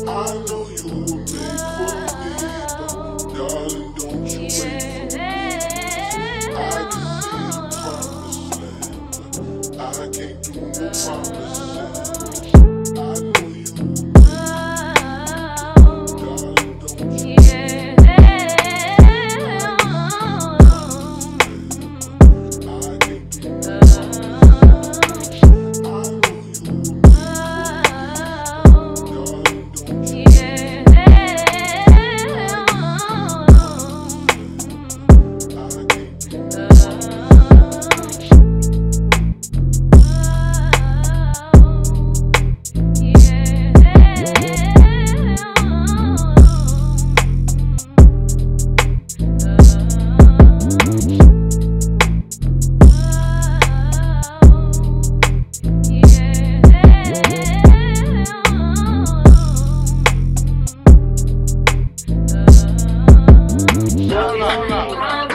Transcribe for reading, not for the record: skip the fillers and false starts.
I know you were made for me, but darling, don't you wait for me. I can see the promised land, but I can't do no promises. I know you were made for me, darling, don't you Hold up.